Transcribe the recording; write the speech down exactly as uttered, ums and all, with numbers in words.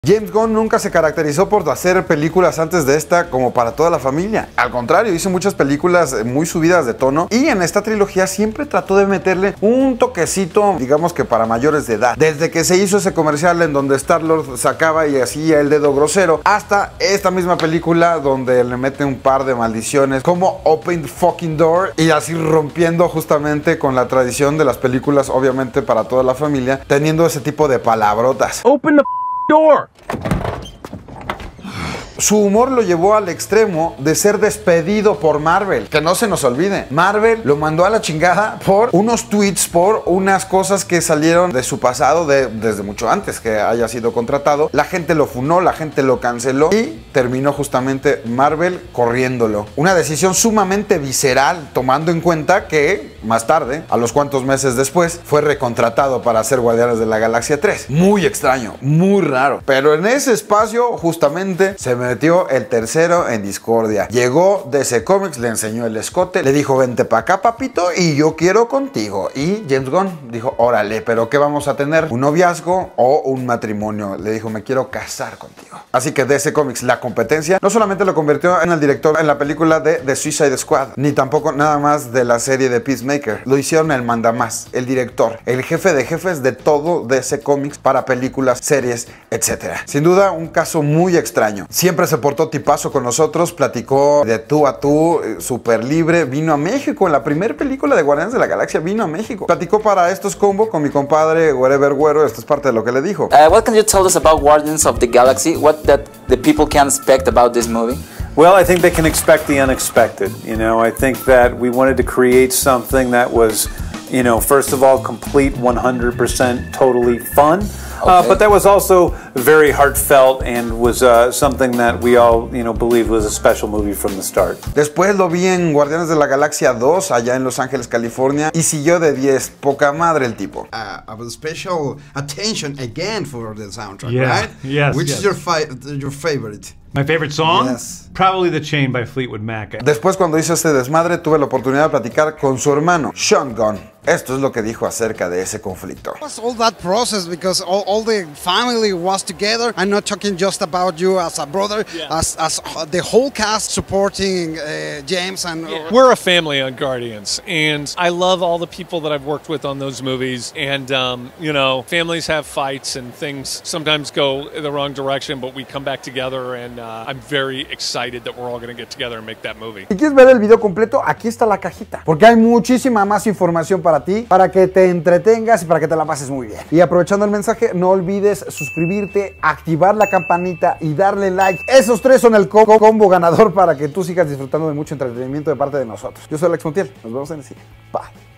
James Gunn nunca se caracterizó por hacer películas antes de esta como para toda la familia. Al contrario, hizo muchas películas muy subidas de tono y en esta trilogía siempre trató de meterle un toquecito, digamos que para mayores de edad. Desde que se hizo ese comercial en donde Star-Lord sacaba y hacía el dedo grosero, hasta esta misma película donde le mete un par de maldiciones como Open the Fucking Door, y así rompiendo justamente con la tradición de las películas, obviamente para toda la familia, teniendo ese tipo de palabrotas. Open the door. Su humor lo llevó al extremo de ser despedido por Marvel. Que no se nos olvide, Marvel lo mandó a la chingada por unos tweets, por unas cosas que salieron de su pasado de, desde mucho antes que haya sido contratado. La gente lo funó, la gente lo canceló y terminó justamente Marvel corriéndolo. Una decisión sumamente visceral, tomando en cuenta que más tarde, a los cuantos meses después, fue recontratado para hacer Guardianes de la Galaxia tres. Muy extraño, muy raro. Pero en ese espacio justamente se me metió el tercero en discordia. Llegó D C Comics, le enseñó el escote, le dijo vente para acá papito y yo quiero contigo. Y James Gunn dijo órale, pero ¿qué vamos a tener? ¿Un noviazgo o un matrimonio? Le dijo me quiero casar contigo. Así que D C Comics, la competencia, no solamente lo convirtió en el director en la película de The Suicide Squad, ni tampoco nada más de la serie de Peacemaker. Lo hicieron el mandamás, el director, el jefe de jefes de todo D C Comics para películas, series, etcétera. Sin duda un caso muy extraño. Siempre se portó tipazo con nosotros, platicó de tú a tú, súper libre, vino a México, en la primera película de Guardianes de la Galaxia vino a México. Platicó para estos combo con mi compadre Wherever Güero, esto es parte de lo que le dijo. Uh, what can you tell us about Guardians of the Galaxy? What that the people can expect about this movie? Well, I think they can expect the unexpected. You know, I think that we wanted to create something that was, you know, first of all, complete one hundred percent totally fun. Okay. Uh, but that was also very heartfelt and was uh, something that we all, you know, believed was a special movie from the start. Después lo vi en Guardianes de la Galaxia dos, allá en Los Ángeles, California, y siguió de diez. Poca madre el tipo. Uh, a special attention again for the soundtrack, Yeah. right? Yes, Which yes. is your, fi your favorite? My favorite song? Yes. Probably The Chain by Fleetwood Mac. Después, cuando hizo este desmadre, tuve la oportunidad de platicar con su hermano, Sean Gunn. Esto es lo que dijo acerca de ese conflicto. What's all that process? Because all, all the family was together. I'm not talking just about you as a brother, Yeah. as, as the whole cast supporting uh, James and. Yeah. We're a family on Guardians, and I love all the people that I've worked with on those movies. And um, you know, families have fights and things sometimes go the wrong direction, but we come back together, and uh, I'm very excited that we're all going to get together and make that movie. Si quieres ver el video completo, aquí está la cajita, porque hay muchísima más información para ti, para que te entretengas y para que te la pases muy bien. Y aprovechando el mensaje, no olvides suscribirte, activar la campanita y darle like. Esos tres son el co combo ganador para que tú sigas disfrutando de mucho entretenimiento de parte de nosotros. Yo soy Alex Montiel, nos vemos en el siguiente. Bye.